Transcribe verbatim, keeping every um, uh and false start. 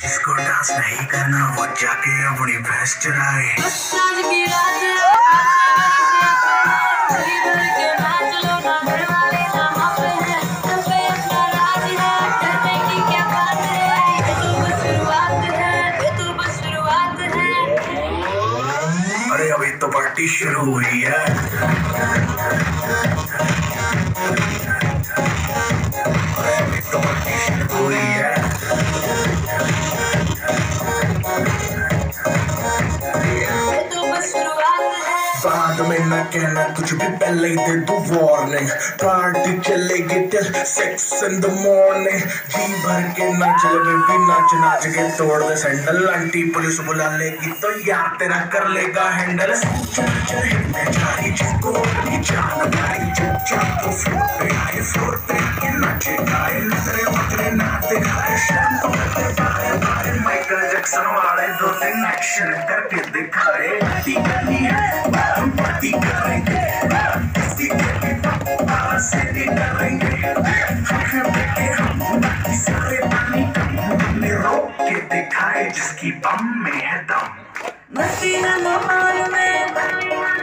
जिसको डांस नहीं करना वो जाके अपनी भैंस चराए। अरे अभी तो पार्टी शुरू हुई है। अरे अभी तो पार्टी शुरू हुई है। बाद में न कहना कुछ भी, पहले ही दे दो वार्निंग। पार्टी चलेगी till six in the morning. जी भर के नाच ले बेबी, नाच नाच के तोड़ दे सैंडल। आंटी पुलिस बुला लेगी तो यार तेरा कर लेगा हैंडल। चल चल हिलने जारी जिसको अपनी जान भाई, चुपचाप तो फ्लोर पे आए, फ्लोर पे आके नाचे गाए, नखरे वखरे नाते गाए, शाम को करते बारे बारे माइकल जैक्सन वाले दो तीन एक्शन करके दिखाए। पार्टी करनी है, पार्टी करेंगे, किसी के भी पापा से भी डरेंगे। हम बेटे हम बाकी सारे पानी कम, हमने रोक के दिखाए जिसकी बम में है दम। मस्ती ना माहौल में